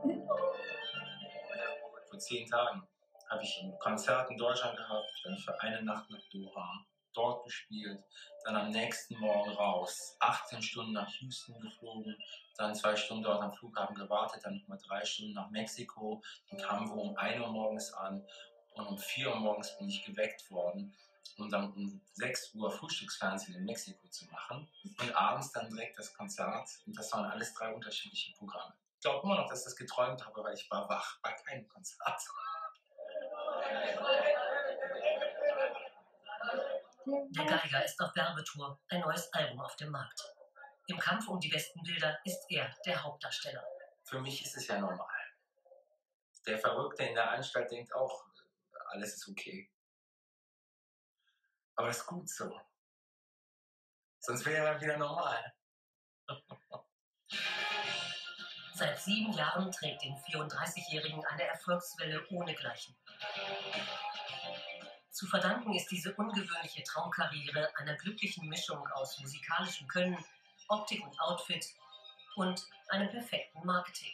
Vor 10 Tagen habe ich ein Konzert in Deutschland gehabt, dann für eine Nacht nach Doha, dort gespielt, dann am nächsten Morgen raus, 18 Stunden nach Houston geflogen, dann 2 Stunden dort am Flughafen gewartet, dann nochmal 3 Stunden nach Mexiko, dann kamen wir um 1 Uhr morgens an und um 4 Uhr morgens bin ich geweckt worden, um dann um 6 Uhr Frühstücksfernsehen in Mexiko zu machen und abends dann direkt das Konzert und das waren alles 3 unterschiedliche Programme. Ich glaube immer noch, dass ich das geträumt habe, weil ich war wach bei keinem Konzert. Der Geiger ist auf Werbetour, ein neues Album auf dem Markt. Im Kampf um die besten Bilder ist er der Hauptdarsteller. Für mich ist es ja normal. Der Verrückte in der Anstalt denkt auch, alles ist okay. Aber es ist gut so. Sonst wäre er wieder normal. Seit 7 Jahren trägt den 34-Jährigen eine Erfolgswelle ohnegleichen. Zu verdanken ist diese ungewöhnliche Traumkarriere einer glücklichen Mischung aus musikalischem Können, Optik und Outfit und einem perfekten Marketing.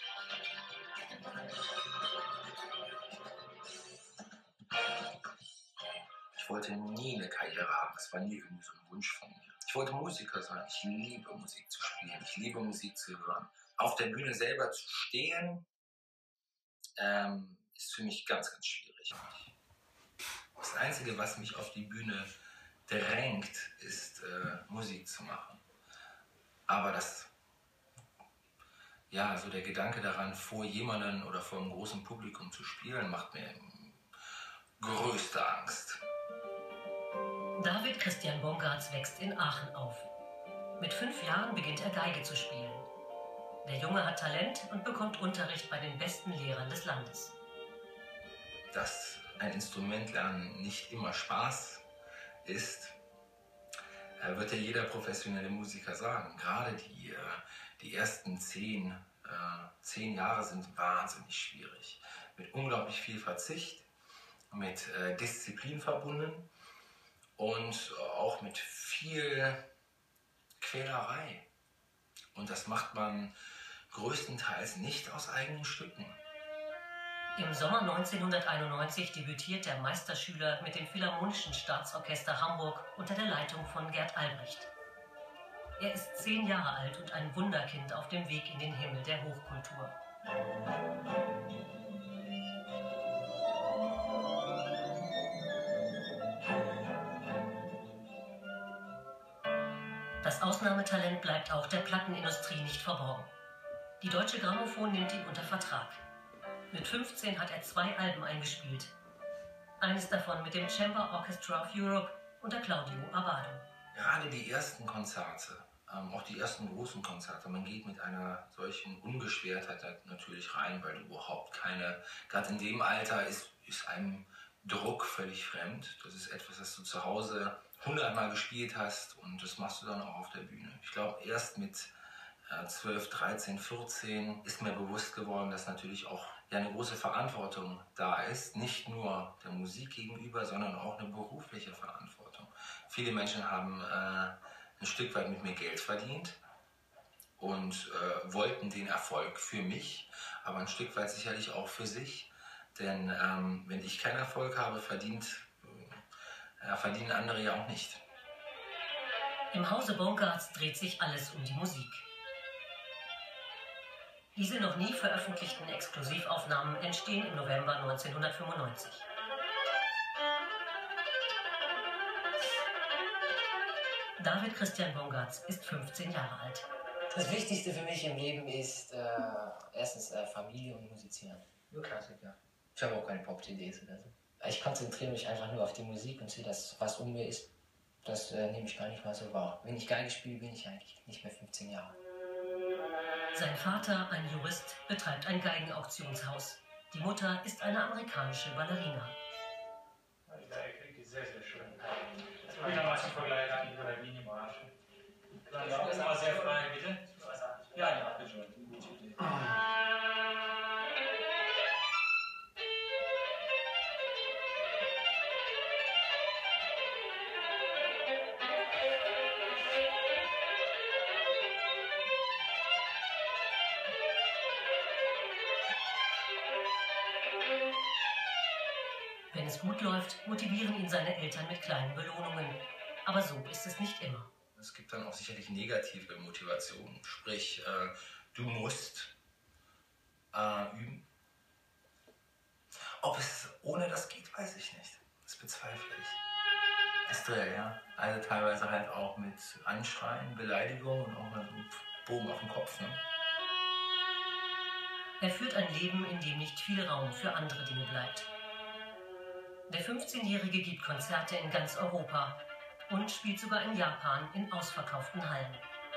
Ich wollte nie eine Karriere haben, das war nie irgendwie so ein Wunsch von mir. Ich wollte Musiker sein, ich liebe Musik zu spielen, ich liebe Musik zu hören. Auf der Bühne selber zu stehen, ist für mich ganz, ganz schwierig. Das Einzige, was mich auf die Bühne drängt, ist Musik zu machen. Aber das, ja, so der Gedanke daran, vor jemandem oder vor einem großen Publikum zu spielen, macht mir größte Angst. David Christian Bongartz wächst in Aachen auf. Mit 5 Jahren beginnt er Geige zu spielen. Der Junge hat Talent und bekommt Unterricht bei den besten Lehrern des Landes. Dass ein Instrument lernen nicht immer Spaß ist, wird ja jeder professionelle Musiker sagen. Gerade die ersten 10 Jahre sind wahnsinnig schwierig. Mit unglaublich viel Verzicht, mit Disziplin verbunden und auch mit viel Quälerei. Und das macht man größtenteils nicht aus eigenen Stücken. Im Sommer 1991 debütiert der Meisterschüler mit dem Philharmonischen Staatsorchester Hamburg unter der Leitung von Gerd Albrecht. Er ist 10 Jahre alt und ein Wunderkind auf dem Weg in den Himmel der Hochkultur. Das Ausnahmetalent bleibt auch der Plattenindustrie nicht verborgen. Die Deutsche Grammophon nimmt ihn unter Vertrag. Mit 15 hat er 2 Alben eingespielt. Eines davon mit dem Chamber Orchestra of Europe unter Claudio Abbado. Gerade die ersten Konzerte, auch die ersten großen Konzerte, man geht mit einer solchen Unbeschwertheit natürlich rein, weil du überhaupt keine, gerade in dem Alter ist einem Druck völlig fremd. Das ist etwas, das du zu Hause 100-mal gespielt hast und das machst du dann auch auf der Bühne. Ich glaube, erst mit 12, 13, 14 ist mir bewusst geworden, dass natürlich auch eine große Verantwortung da ist, nicht nur der Musik gegenüber, sondern auch eine berufliche Verantwortung. Viele Menschen haben ein Stück weit mit mir Geld verdient und wollten den Erfolg für mich, aber ein Stück weit sicherlich auch für sich. Denn wenn ich keinen Erfolg habe, verdienen andere ja auch nicht. Im Hause Bongartz dreht sich alles um die Musik. Diese noch nie veröffentlichten Exklusivaufnahmen entstehen im November 1995. David Christian Bongartz ist 15 Jahre alt. Das Wichtigste für mich im Leben ist erstens Familie und Musizieren. Nur Klassiker. Ich habe auch keine Pop-CDs oder so. Ich konzentriere mich einfach nur auf die Musik und sehe das, was um mir ist. Das nehme ich gar nicht mal so wahr. Wenn ich Geige spiele, bin ich eigentlich nicht mehr 15 Jahre. Sein Vater, ein Jurist, betreibt ein Geigenauktionshaus. Die Mutter ist eine amerikanische Ballerina. Die Geige ist sehr, sehr schön. Das ist einigermaßen Vergleich an die Ballerina-Marsch. Das ist aber sehr frei, bitte. Ja, ja, bitte schon. Gute Idee. es gut läuft, motivieren ihn seine Eltern mit kleinen Belohnungen. Aber so ist es nicht immer. Es gibt dann auch sicherlich negative Motivationen. Sprich, du musst üben. Ob es ohne das geht, weiß ich nicht. Das bezweifle ich. Estrell, ja. Also teilweise halt auch mit Anschreien, Beleidigungen und auch mal so einen Bogen auf den Kopf. Ne? Er führt ein Leben, in dem nicht viel Raum für andere Dinge bleibt. Der 15-Jährige gibt Konzerte in ganz Europa und spielt sogar in Japan in ausverkauften Hallen.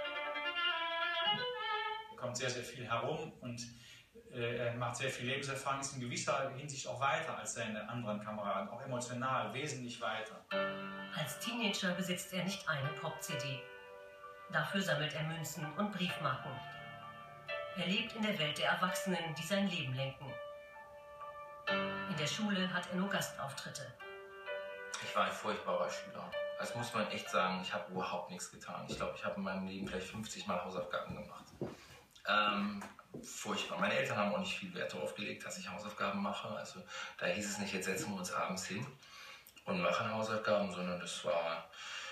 Er kommt sehr, sehr viel herum und er macht sehr viel Lebenserfahrung, ist in gewisser Hinsicht auch weiter als seine anderen Kameraden, auch emotional wesentlich weiter. Als Teenager besitzt er nicht eine Pop-CD. Dafür sammelt er Münzen und Briefmarken. Er lebt in der Welt der Erwachsenen, die sein Leben lenken. In der Schule hat er nur Gastauftritte. Ich war ein furchtbarer Schüler. Das muss man echt sagen, ich habe überhaupt nichts getan. Ich glaube, ich habe in meinem Leben vielleicht 50 Mal Hausaufgaben gemacht. Furchtbar. Meine Eltern haben auch nicht viel Wert darauf gelegt, dass ich Hausaufgaben mache. Also da hieß es nicht, jetzt setzen wir uns abends hin und machen Hausaufgaben, sondern das war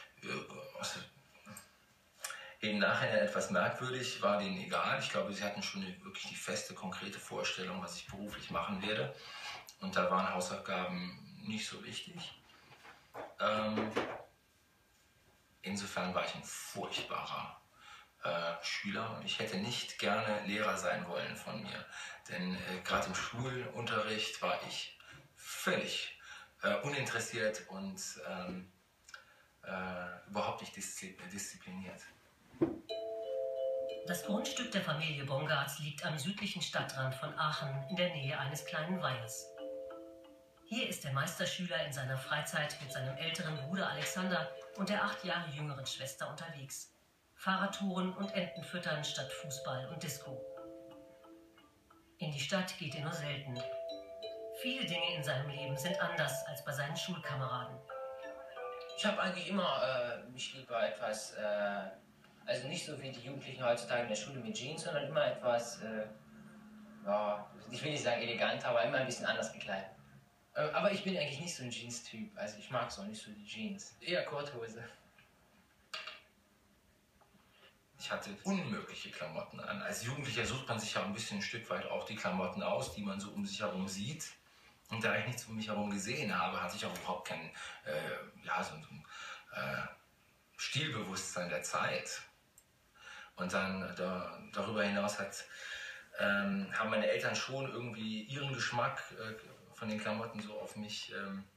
im Nachhinein etwas merkwürdig, war denen egal. Ich glaube, sie hatten schon wirklich die feste, konkrete Vorstellung, was ich beruflich machen werde. Und da waren Hausaufgaben nicht so wichtig. Insofern war ich ein furchtbarer Schüler und ich hätte nicht gerne Lehrer sein wollen von mir. Denn gerade im Schulunterricht war ich völlig uninteressiert und überhaupt nicht diszipliniert. Das Grundstück der Familie Bongartz liegt am südlichen Stadtrand von Aachen in der Nähe eines kleinen Weihers. Hier ist der Meisterschüler in seiner Freizeit mit seinem älteren Bruder Alexander und der 8 Jahre jüngeren Schwester unterwegs. Fahrradtouren und Enten füttern statt Fußball und Disco. In die Stadt geht er nur selten. Viele Dinge in seinem Leben sind anders als bei seinen Schulkameraden. Ich habe eigentlich immer mich lieber etwas, also nicht so wie die Jugendlichen heutzutage in der Schule mit Jeans, sondern immer etwas, ja, ich will nicht sagen elegant, aber immer ein bisschen anders gekleidet. Aber ich bin eigentlich nicht so ein Jeans-Typ, also ich mag es auch nicht so die Jeans. Eher Korthose. Ich hatte unmögliche Klamotten an. Als Jugendlicher sucht man sich ja ein bisschen ein Stück weit auch die Klamotten aus, die man so um sich herum sieht. Und da ich nichts um mich herum gesehen habe, hatte ich auch überhaupt kein Stilbewusstsein der Zeit. Und dann darüber hinaus haben meine Eltern schon irgendwie ihren Geschmack von den Klamotten so auf mich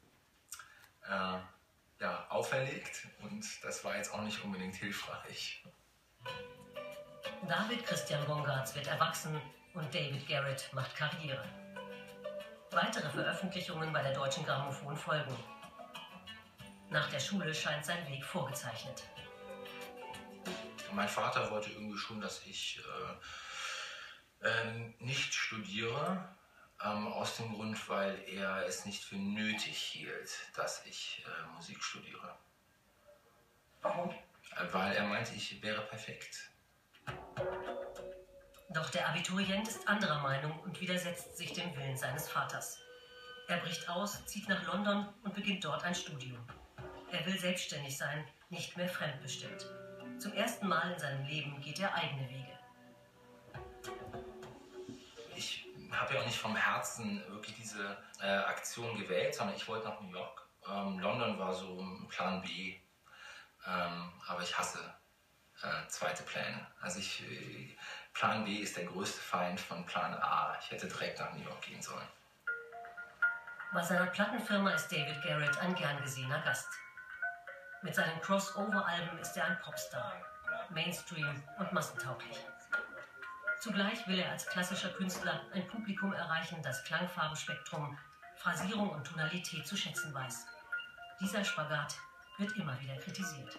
auferlegt. Und das war jetzt auch nicht unbedingt hilfreich. David Christian Bongartz wird erwachsen und David Garrett macht Karriere. Weitere Veröffentlichungen bei der Deutschen Grammophon folgen. Nach der Schule scheint sein Weg vorgezeichnet. Mein Vater wollte irgendwie schon, dass ich nicht studiere, aus dem Grund, weil er es nicht für nötig hielt, dass ich Musik studiere. Warum? Weil er meinte, ich wäre perfekt. Doch der Abiturient ist anderer Meinung und widersetzt sich dem Willen seines Vaters. Er bricht aus, zieht nach London und beginnt dort ein Studium. Er will selbstständig sein, nicht mehr fremdbestimmt. Zum ersten Mal in seinem Leben geht er eigene Wege. Ich habe ja auch nicht vom Herzen wirklich diese Aktion gewählt, sondern ich wollte nach New York. London war so ein Plan B, aber ich hasse zweite Pläne. Also Plan B ist der größte Feind von Plan A. Ich hätte direkt nach New York gehen sollen. Bei seiner Plattenfirma ist David Garrett ein gern gesehener Gast. Mit seinen Crossover-Alben ist er ein Popstar, Mainstream und massentauglich. Zugleich will er als klassischer Künstler ein Publikum erreichen, das Klangfarbenspektrum, Phrasierung und Tonalität zu schätzen weiß. Dieser Spagat wird immer wieder kritisiert.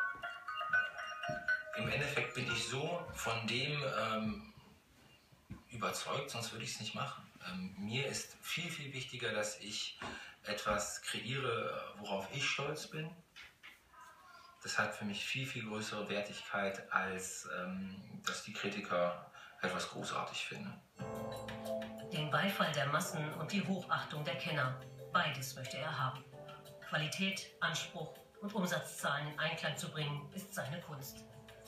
Im Endeffekt bin ich so von dem überzeugt, sonst würde ich es nicht machen. Mir ist viel, viel wichtiger, dass ich etwas kreiere, worauf ich stolz bin. Das hat für mich viel, viel größere Wertigkeit, als dass die Kritiker etwas großartig finden. Den Beifall der Massen und die Hochachtung der Kenner Beides möchte er haben. Qualität, Anspruch und Umsatzzahlen in Einklang zu bringen, ist seine Kunst.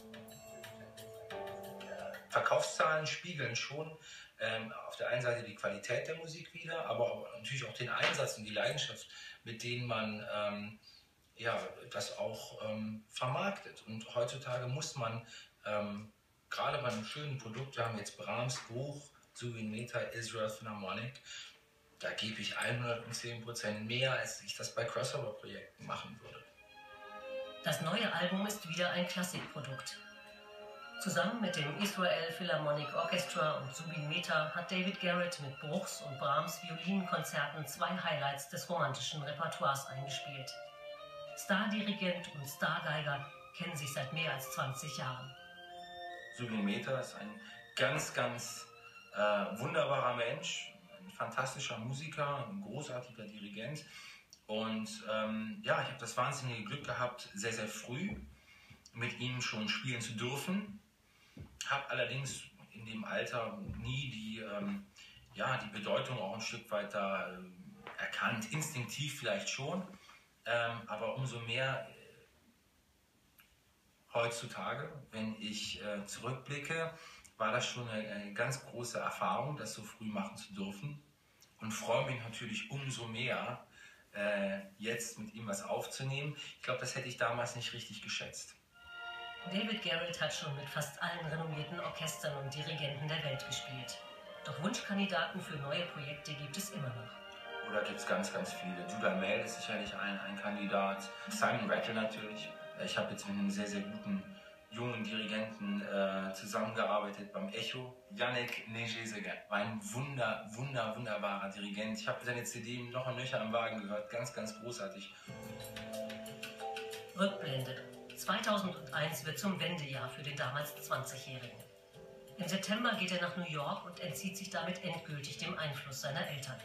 Verkaufszahlen spiegeln schon auf der einen Seite die Qualität der Musik wider, aber auch, natürlich auch den Einsatz und die Leidenschaft, mit denen man das auch vermarktet. Und heutzutage muss man, gerade bei einem schönen Produkt, wir haben jetzt Brahms Buch, Zubin Mehta, Israel Philharmonic, da gebe ich 110% mehr, als ich das bei Crossover-Projekten machen würde. Das neue Album ist wieder ein Klassikprodukt. Zusammen mit dem Israel Philharmonic Orchestra und Zubin Mehta hat David Garrett mit Bruchs und Brahms Violinkonzerten 2 Highlights des romantischen Repertoires eingespielt. Stardirigent und Stargeiger kennen sich seit mehr als 20 Jahren. Zubin Mehta ist ein ganz, ganz wunderbarer Mensch, ein fantastischer Musiker, ein großartiger Dirigent. Und ich habe das wahnsinnige Glück gehabt, sehr, sehr früh mit ihm schon spielen zu dürfen. Habe allerdings in dem Alter nie die Bedeutung auch ein Stück weit da erkannt, instinktiv vielleicht schon, aber umso mehr heutzutage, wenn ich zurückblicke, war das schon eine ganz große Erfahrung, das so früh machen zu dürfen, und freue mich natürlich umso mehr, jetzt mit ihm was aufzunehmen. Ich glaube, das hätte ich damals nicht richtig geschätzt. David Garrett hat schon mit fast allen renommierten Orchestern und Dirigenten der Welt gespielt. Doch Wunschkandidaten für neue Projekte gibt es immer noch. Oder gibt es ganz, ganz viele. Judah Mel ist sicherlich ein Kandidat. Simon Rattle natürlich. Ich habe jetzt mit einem sehr, sehr guten jungen Dirigenten zusammengearbeitet beim Echo. Yannick Nejeseger war ein wunderbarer Dirigent. Ich habe seine CD noch und nöcher am Wagen gehört. Ganz, ganz großartig. Rückblende. 2001 wird zum Wendejahr für den damals 20-Jährigen. Im September geht er nach New York und entzieht sich damit endgültig dem Einfluss seiner Eltern.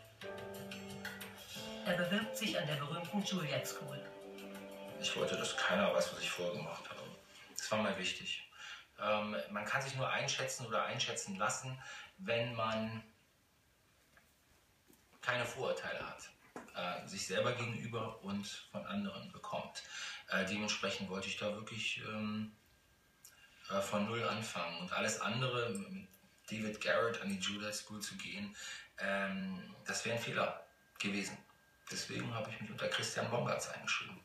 Er bewirbt sich an der berühmten Julliard School. Ich wollte, dass keiner weiß, was ich vorher gemacht habe. Das war mir wichtig. Man kann sich nur einschätzen oder einschätzen lassen, wenn man keine Vorurteile hat, sich selber gegenüber und von anderen bekommt. Dementsprechend wollte ich da wirklich von Null anfangen. Und alles andere, mit David Garrett an die Julliard School zu gehen, das wäre ein Fehler gewesen. Deswegen habe ich mich unter Christian Bongartz eingeschrieben.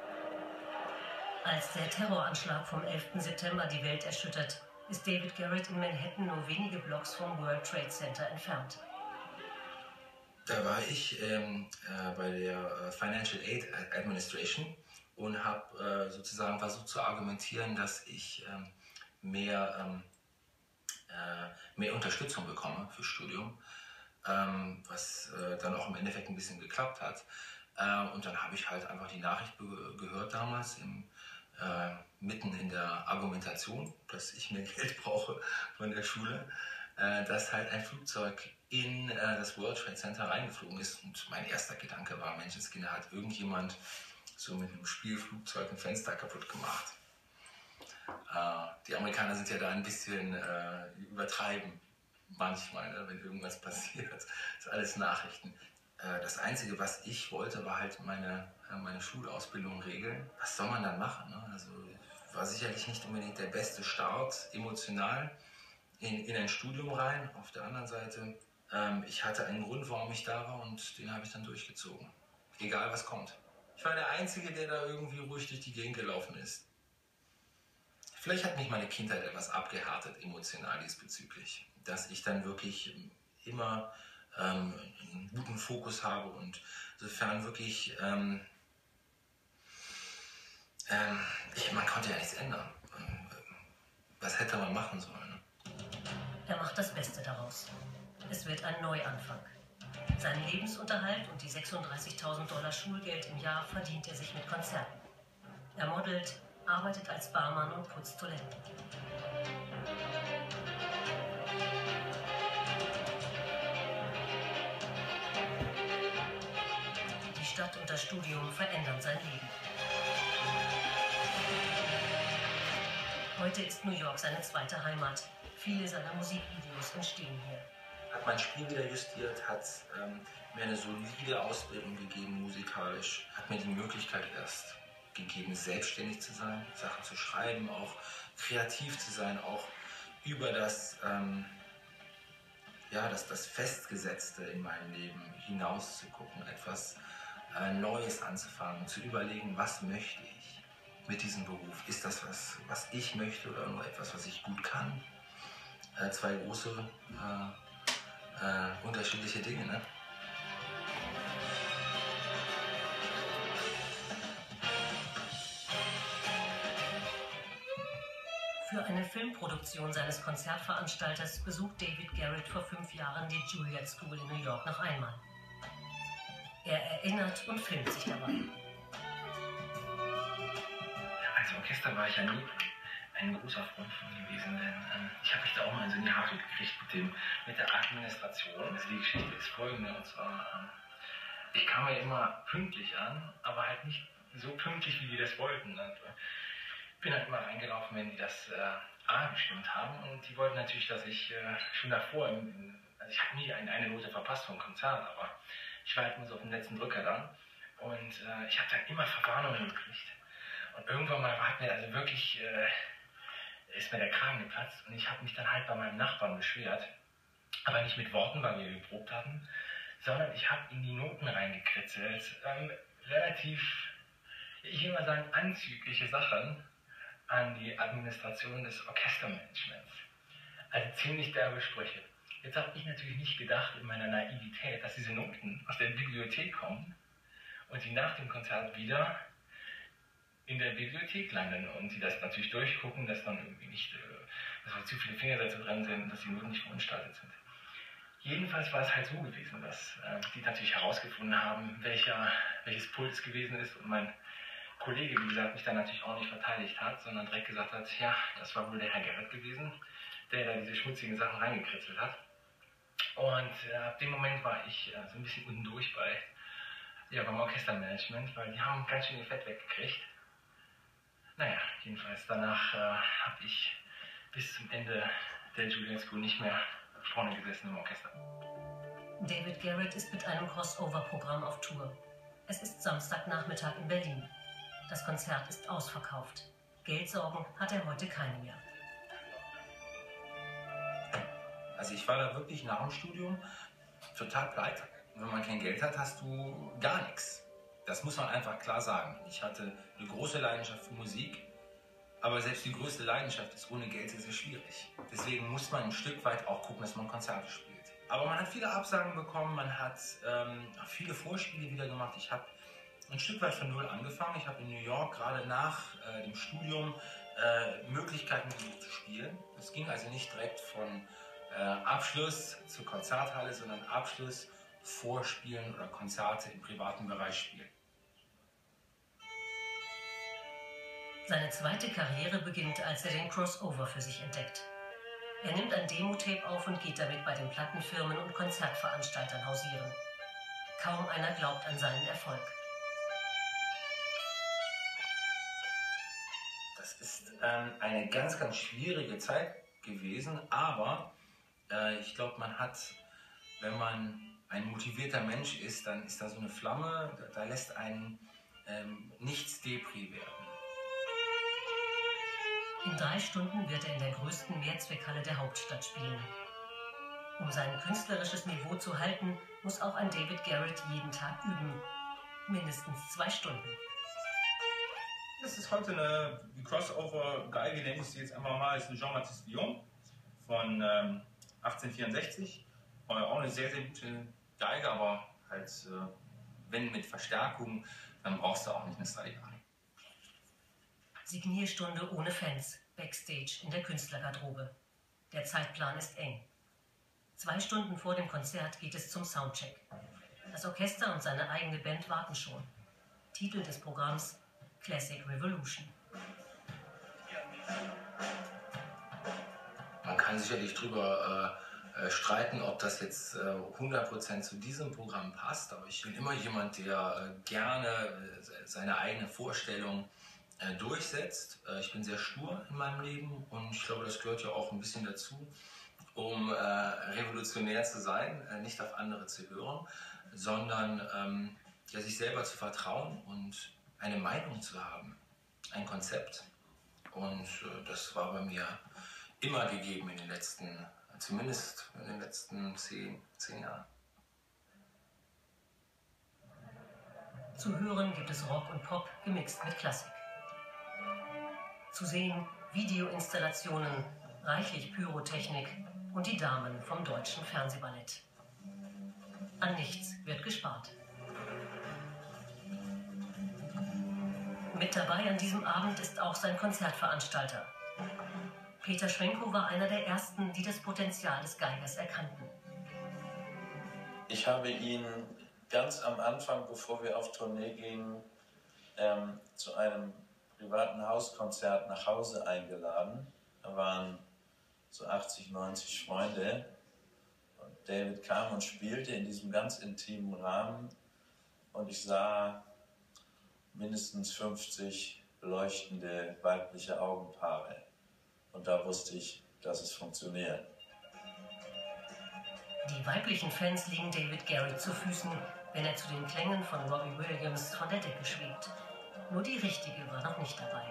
Als der Terroranschlag vom 11. September die Welt erschüttert, ist David Garrett in Manhattan nur wenige Blocks vom World Trade Center entfernt. Da war ich bei der Financial Aid Administration und habe sozusagen versucht zu argumentieren, dass ich mehr Unterstützung bekomme fürs Studium, was dann auch im Endeffekt ein bisschen geklappt hat. Und dann habe ich halt einfach die Nachricht gehört damals, mitten in der Argumentation, dass ich mehr Geld brauche von der Schule, dass halt ein Flugzeug in das World Trade Center reingeflogen ist. Und mein erster Gedanke war, Menschenskinder, hat irgendjemand so mit einem Spielflugzeug ein Fenster kaputt gemacht. Die Amerikaner sind ja da ein bisschen übertreiben manchmal, ne, wenn irgendwas passiert. Das ist alles Nachrichten. Das Einzige, was ich wollte, war halt meine Schulausbildung regeln. Was soll man dann machen? Ne? Also war sicherlich nicht unbedingt der beste Start emotional in ein Studium rein. Auf der anderen Seite, ich hatte einen Grund, warum ich da war, und den habe ich dann durchgezogen. Egal was kommt. Ich war der Einzige, der da irgendwie ruhig durch die Gegend gelaufen ist. Vielleicht hat mich meine Kindheit etwas abgehärtet, emotional diesbezüglich. Dass ich dann wirklich immer einen guten Fokus habe und sofern wirklich, man konnte ja nichts ändern. Was hätte man machen sollen? Ne? Er macht das Beste daraus. Es wird ein Neuanfang. Seinen Lebensunterhalt und die $36.000 Schulgeld im Jahr verdient er sich mit Konzerten. Er modelt, arbeitet als Barmann und putzt Toiletten. Die Stadt und das Studium verändern sein Leben. Heute ist New York seine zweite Heimat. Viele seiner Musikvideos entstehen hier. hat mein Spiel wieder justiert, hat mir eine solide Ausbildung gegeben musikalisch, hat mir die Möglichkeit erst gegeben, selbstständig zu sein, Sachen zu schreiben, auch kreativ zu sein, auch über das Festgesetzte in meinem Leben hinaus zu gucken, etwas Neues anzufangen, zu überlegen, was möchte ich mit diesem Beruf? Ist das was ich möchte oder nur etwas, was ich gut kann? Zwei große unterschiedliche Dinge, ne? Für eine Filmproduktion seines Konzertveranstalters besucht David Garrett vor 5 Jahren die Julliard School in New York noch einmal. Er erinnert und filmt sich dabei. Als Orchester war ich ja nie ein großer Freund von gewesen, denn ich habe mich da auch mal in so die Haare gekriegt mit der Administration. Also die Geschichte ist folgende, und zwar, ich kam ja immer pünktlich an, aber halt nicht so pünktlich, wie die das wollten. Und bin halt immer reingelaufen, wenn die das bestimmt haben, und die wollten natürlich, dass ich schon davor, also ich habe nie eine Note verpasst vom Konzert, aber ich war halt immer so auf den letzten Drücker dann, und ich habe dann immer Verwarnungen gekriegt. Und irgendwann mal hat mir also wirklich, ist mir der Kragen geplatzt, und ich habe mich dann halt bei meinem Nachbarn beschwert, aber nicht mit Worten, weil wir geprobt hatten, sondern ich habe in die Noten reingekritzelt, relativ, ich will mal sagen, anzügliche Sachen an die Administration des Orchestermanagements. Also ziemlich derbe Sprüche. Jetzt habe ich natürlich nicht gedacht in meiner Naivität, dass diese Noten aus der Bibliothek kommen und die nach dem Konzert wieder in der Bibliothek landen und sie das natürlich durchgucken, dass dann irgendwie nicht, dass zu viele Fingersätze drin sind und dass die Noten nicht verunstaltet sind. Jedenfalls war es halt so gewesen, dass die natürlich herausgefunden haben, welches Pult es gewesen ist, und mein Kollege, wie gesagt, mich dann natürlich auch nicht verteidigt hat, sondern direkt gesagt hat, ja, das war wohl der Herr Garrett gewesen, der da diese schmutzigen Sachen reingekritzelt hat. Und ab dem Moment war ich so ein bisschen unten durch beim Orchestermanagement, weil die haben ganz schön ihr Fett weggekriegt. Naja, jedenfalls danach habe ich bis zum Ende der Julliard School nicht mehr vorne gesessen im Orchester. David Garrett ist mit einem Crossover-Programm auf Tour. Es ist Samstagnachmittag in Berlin. Das Konzert ist ausverkauft. Geldsorgen hat er heute keine mehr. Also ich war da wirklich nach dem Studium total pleite. Wenn man kein Geld hat, hast du gar nichts. Das muss man einfach klar sagen. Ich hatte eine große Leidenschaft für Musik, aber selbst die größte Leidenschaft ist ohne Geld sehr, sehr schwierig. Deswegen muss man ein Stück weit auch gucken, dass man Konzerte spielt. Aber man hat viele Absagen bekommen, man hat viele Vorspiele wieder gemacht. Ich habe ein Stück weit von Null angefangen. Ich habe in New York gerade nach dem Studium Möglichkeiten gesucht zu spielen. Es ging also nicht direkt von Abschluss zur Konzerthalle, sondern Abschluss, Vorspielen oder Konzerte im privaten Bereich spielen. Seine zweite Karriere beginnt, als er den Crossover für sich entdeckt. Er nimmt ein Demo-Tape auf und geht damit bei den Plattenfirmen und Konzertveranstaltern hausieren. Kaum einer glaubt an seinen Erfolg. Das ist eine ganz, ganz schwierige Zeit gewesen, aber ich glaube, man hat, wenn man ein motivierter Mensch ist, dann ist da so eine Flamme, da lässt einen nichts Depri werden. In 3 Stunden wird er in der größten Mehrzweckhalle der Hauptstadt spielen. Um sein künstlerisches Niveau zu halten, muss auch ein David Garrett jeden Tag üben. Mindestens 2 Stunden. Das ist heute eine Crossover-Geige, nenne ich sie jetzt einfach mal, ist eine Jean-Baptiste Villon von 1864. Auch eine sehr, sehr gute Geige, aber halt, wenn mit Verstärkung, dann brauchst du auch nicht eine Stradivari. Signierstunde ohne Fans, Backstage in der Künstlergarderobe. Der Zeitplan ist eng. 2 Stunden vor dem Konzert geht es zum Soundcheck. Das Orchester und seine eigene Band warten schon. Titel des Programms: Classic Revolution. Man kann sicherlich drüber streiten, ob das jetzt 100% zu diesem Programm passt, aber ich bin immer jemand, der gerne seine eigene Vorstellung durchsetzt. Ich bin sehr stur in meinem Leben und ich glaube, das gehört ja auch ein bisschen dazu, um Revolution revolutionär zu sein, nicht auf andere zu hören, sondern ja, sich selber zu vertrauen und eine Meinung zu haben, ein Konzept. Und das war bei mir immer gegeben in den letzten, zumindest in den letzten 10 Jahren. Zu hören gibt es Rock und Pop gemixt mit Klassik. Zu sehen Videoinstallationen, reichlich Pyrotechnik und die Damen vom Deutschen Fernsehballett. An nichts wird gespart. Mit dabei an diesem Abend ist auch sein Konzertveranstalter. Peter Schwenko war einer der ersten, die das Potenzial des Geigers erkannten. Ich habe ihn ganz am Anfang, bevor wir auf Tournee gingen, zu einem privaten Hauskonzert nach Hause eingeladen. Da waren so 80, 90 Freunde. Und David kam und spielte in diesem ganz intimen Rahmen. Und ich sah mindestens 50 leuchtende weibliche Augenpaare. Und da wusste ich, dass es funktioniert. Die weiblichen Fans liegen David Garrett zu Füßen, wenn er zu den Klängen von Robbie Williams von der Decke schwebt. Nur die richtige war noch nicht dabei.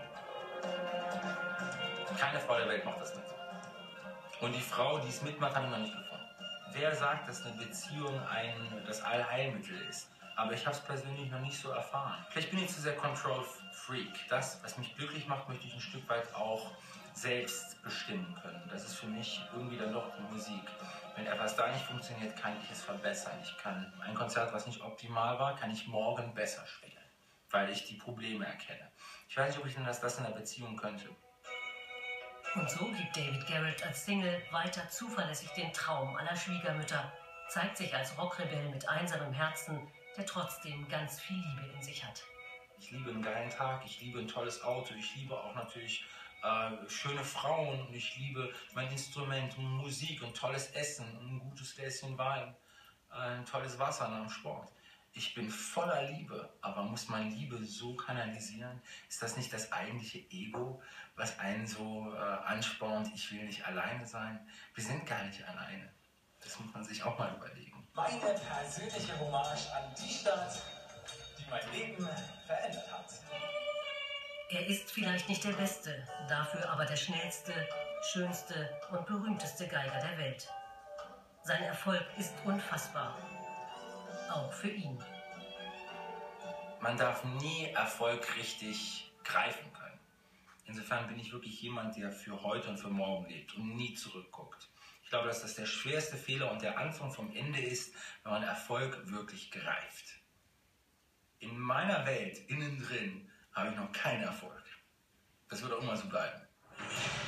Keine Frau der Welt macht das mit. Und die Frau, die es mitmacht, haben wir noch nicht gefunden. Wer sagt, dass eine Beziehung das Allheilmittel ist? Aber ich habe es persönlich noch nicht so erfahren. Vielleicht bin ich zu sehr Control-Freak. Das, was mich glücklich macht, möchte ich ein Stück weit auch selbst bestimmen können. Das ist für mich irgendwie dann doch die Musik. Wenn etwas da nicht funktioniert, kann ich es verbessern. Ich kann ein Konzert, was nicht optimal war, kann ich morgen besser spielen, weil ich die Probleme erkenne. Ich weiß nicht, ob ich denn das in einer Beziehung könnte. Und so gibt David Garrett als Single weiter zuverlässig den Traum aller Schwiegermütter, zeigt sich als Rockrebell mit einsamem Herzen, der trotzdem ganz viel Liebe in sich hat. Ich liebe einen geilen Tag, ich liebe ein tolles Auto, ich liebe auch natürlich schöne Frauen und ich liebe mein Instrument und Musik und tolles Essen und ein gutes Gläschen Wein, ein tolles Wasser nach dem Sport. Ich bin voller Liebe, aber muss man Liebe so kanalisieren? Ist das nicht das eigentliche Ego, was einen so anspornt, ich will nicht alleine sein? Wir sind gar nicht alleine. Das muss man sich auch mal überlegen. Meine persönliche Hommage an die Stadt, die mein Leben verändert hat. Er ist vielleicht nicht der beste, dafür aber der schnellste, schönste und berühmteste Geiger der Welt. Sein Erfolg ist unfassbar. Auch für ihn. Man darf nie Erfolg richtig greifen können. Insofern bin ich wirklich jemand, der für heute und für morgen lebt und nie zurückguckt. Ich glaube, dass das der schwerste Fehler und der Anfang vom Ende ist, wenn man Erfolg wirklich greift. In meiner Welt, innen drin, habe ich noch keinen Erfolg. Das wird auch immer so bleiben.